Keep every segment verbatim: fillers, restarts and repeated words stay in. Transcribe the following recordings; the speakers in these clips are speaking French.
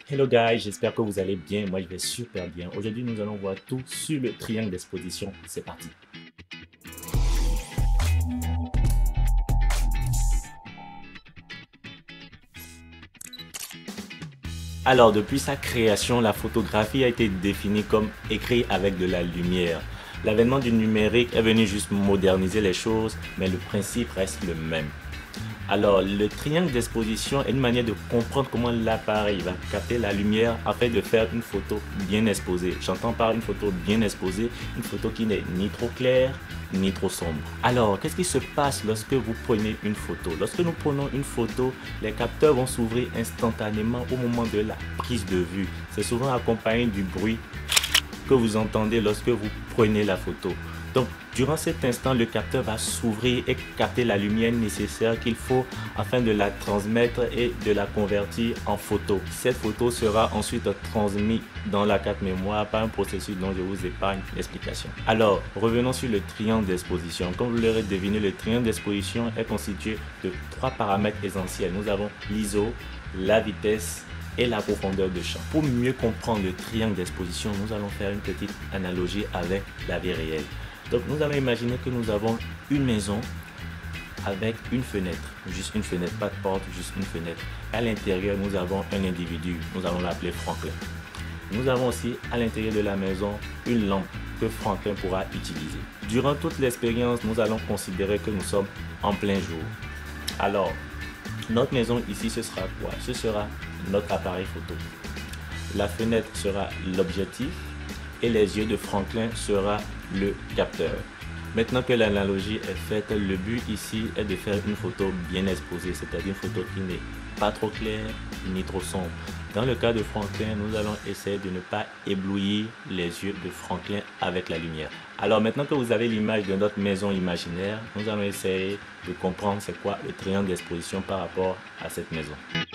Hello guys, j'espère que vous allez bien. Moi je vais super bien. Aujourd'hui nous allons voir tout sur le triangle d'exposition. C'est parti. Alors depuis sa création, la photographie a été définie comme écrit avec de la lumière. L'avènement du numérique est venu juste moderniser les choses, mais le principe reste le même. Alors, le triangle d'exposition est une manière de comprendre comment l'appareil va capter la lumière afin de faire une photo bien exposée. J'entends par une photo bien exposée, une photo qui n'est ni trop claire, ni trop sombre. Alors, qu'est-ce qui se passe lorsque vous prenez une photo? Lorsque nous prenons une photo, les capteurs vont s'ouvrir instantanément au moment de la prise de vue. C'est souvent accompagné du bruit que vous entendez lorsque vous prenez la photo. Donc, durant cet instant, le capteur va s'ouvrir et capter la lumière nécessaire qu'il faut afin de la transmettre et de la convertir en photo. Cette photo sera ensuite transmise dans la carte mémoire par un processus dont je vous épargne l'explication. Alors, revenons sur le triangle d'exposition. Comme vous l'aurez deviné, le triangle d'exposition est constitué de trois paramètres essentiels. Nous avons l'I S O, la vitesse et la profondeur de champ. Pour mieux comprendre le triangle d'exposition, nous allons faire une petite analogie avec la vie réelle. Donc nous allons imaginer que nous avons une maison avec une fenêtre, juste une fenêtre, pas de porte, juste une fenêtre. À l'intérieur, nous avons un individu, nous allons l'appeler Franklin. Nous avons aussi à l'intérieur de la maison une lampe que Franklin pourra utiliser. Durant toute l'expérience, nous allons considérer que nous sommes en plein jour. Alors, notre maison ici, ce sera quoi? Ce sera notre appareil photo. La fenêtre sera l'objectif et les yeux de Franklin sera le capteur. Maintenant que l'analogie est faite, le but ici est de faire une photo bien exposée, c'est-à-dire une photo qui n'est pas trop claire ni trop sombre. Dans le cas de Franklin, nous allons essayer de ne pas éblouir les yeux de Franklin avec la lumière. Alors maintenant que vous avez l'image de notre maison imaginaire, nous allons essayer de comprendre c'est quoi le triangle d'exposition par rapport à cette maison.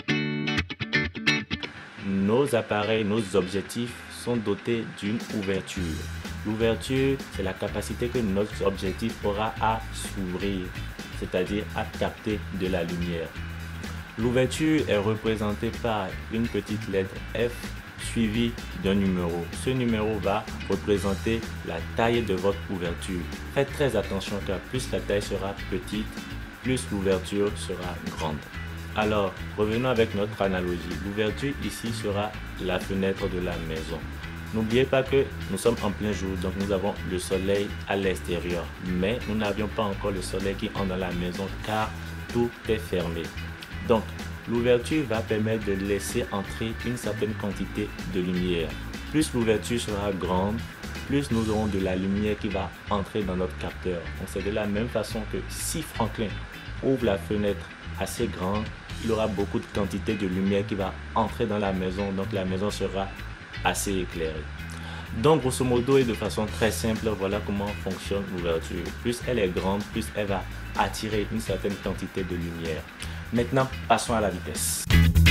Nos appareils, nos objectifs sont dotés d'une ouverture. L'ouverture, c'est la capacité que notre objectif aura à s'ouvrir, c'est-à-dire à capter de la lumière. L'ouverture est représentée par une petite lettre F suivie d'un numéro. Ce numéro va représenter la taille de votre ouverture. Faites très attention car plus la taille sera petite, plus l'ouverture sera grande. Alors, revenons avec notre analogie. L'ouverture ici sera la fenêtre de la maison. N'oubliez pas que nous sommes en plein jour, donc nous avons le soleil à l'extérieur. Mais nous n'avions pas encore le soleil qui entre dans la maison car tout est fermé. Donc, l'ouverture va permettre de laisser entrer une certaine quantité de lumière. Plus l'ouverture sera grande, plus nous aurons de la lumière qui va entrer dans notre capteur. Donc, c'est de la même façon que si Franklin ouvre la fenêtre assez grande, il aura beaucoup de quantité de lumière qui va entrer dans la maison, donc la maison sera assez éclairée. Donc grosso modo et de façon très simple, voilà comment fonctionne l'ouverture. Plus elle est grande, plus elle va attirer une certaine quantité de lumière. Maintenant, passons à la vitesse.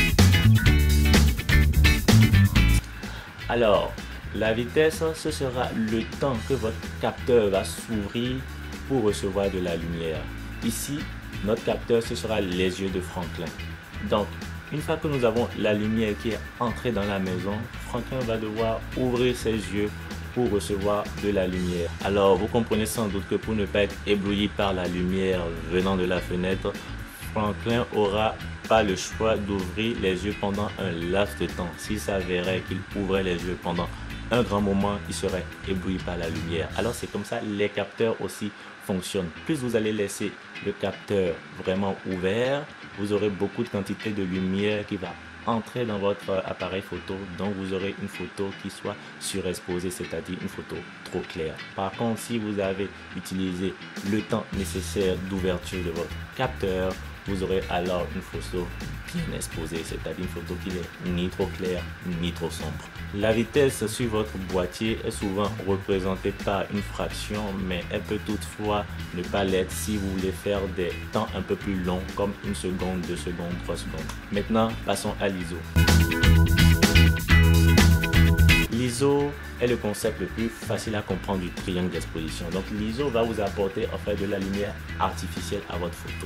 Alors, la vitesse, ce sera le temps que votre capteur va s'ouvrir pour recevoir de la lumière. Ici, notre capteur, ce sera les yeux de Franklin. Donc, une fois que nous avons la lumière qui est entrée dans la maison, Franklin va devoir ouvrir ses yeux pour recevoir de la lumière. Alors, vous comprenez sans doute que pour ne pas être ébloui par la lumière venant de la fenêtre, Franklin aura pas le choix d'ouvrir les yeux pendant un laps de temps. S'il s'avérait qu'il ouvrait les yeux pendant un grand moment, il serait ébloui par la lumière. Alors, c'est comme ça les capteurs aussi fonctionnent. Plus vous allez laisser le capteur vraiment ouvert, vous aurez beaucoup de quantité de lumière qui va entrer dans votre appareil photo, donc vous aurez une photo qui soit surexposée, c'est-à-dire une photo trop claire. Par contre, si vous avez utilisé le temps nécessaire d'ouverture de votre capteur, vous aurez alors une photo bien exposée, c'est-à-dire une photo qui n'est ni trop claire ni trop sombre. La vitesse sur votre boîtier est souvent représentée par une fraction, mais elle peut toutefois ne pas l'être si vous voulez faire des temps un peu plus longs, comme une seconde, deux secondes, trois secondes. Maintenant, passons à l'I S O. L'I S O est le concept le plus facile à comprendre du triangle d'exposition. Donc l'I S O va vous apporter en fait de la lumière artificielle à votre photo.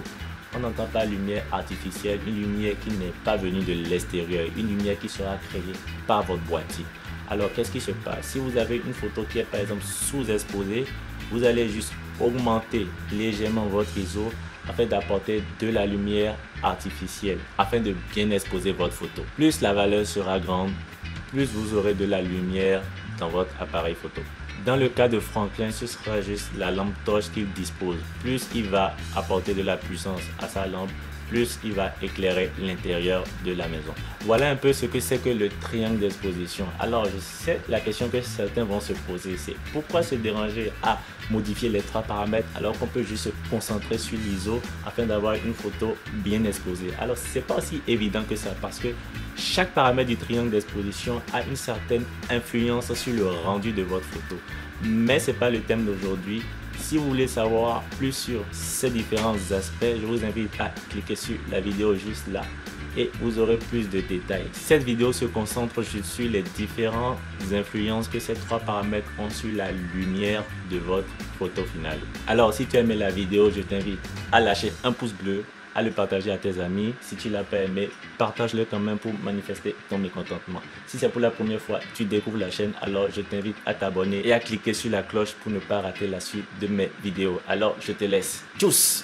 on n'entend pas lumière artificielle, une lumière qui n'est pas venue de l'extérieur, une lumière qui sera créée par votre boîtier. Alors qu'est-ce qui se passe? Si vous avez une photo qui est par exemple sous-exposée, vous allez juste augmenter légèrement votre I S O afin d'apporter de la lumière artificielle, afin de bien exposer votre photo. Plus la valeur sera grande, plus vous aurez de la lumière dans votre appareil photo. Dans le cas de Franklin, ce sera juste la lampe torche qu'il dispose. Plus il va apporter de la puissance à sa lampe, plus il va éclairer l'intérieur de la maison. Voilà un peu ce que c'est que le triangle d'exposition. Alors je sais la question que certains vont se poser, c'est pourquoi se déranger à modifier les trois paramètres alors qu'on peut juste se concentrer sur l'I S O afin d'avoir une photo bien exposée. Alors c'est pas aussi évident que ça, parce que chaque paramètre du triangle d'exposition a une certaine influence sur le rendu de votre photo. Mais c'est pas le thème d'aujourd'hui. Si vous voulez savoir plus sur ces différents aspects, je vous invite à cliquer sur la vidéo juste là et vous aurez plus de détails. Cette vidéo se concentre juste sur les différentes influences que ces trois paramètres ont sur la lumière de votre photo finale. Alors si tu as aimé la vidéo, je t'invite à lâcher un pouce bleu, à le partager à tes amis. Si tu ne l'as pas aimé, partage-le quand même pour manifester ton mécontentement. Si c'est pour la première fois que tu découvres la chaîne, alors je t'invite à t'abonner et à cliquer sur la cloche pour ne pas rater la suite de mes vidéos. Alors je te laisse. Tchuss!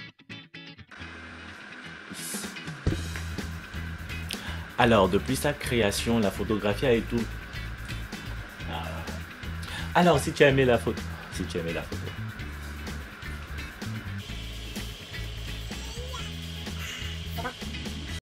Alors depuis sa création, la photographie a été tout. Alors si tu as aimé la photo, si tu as aimé la photo,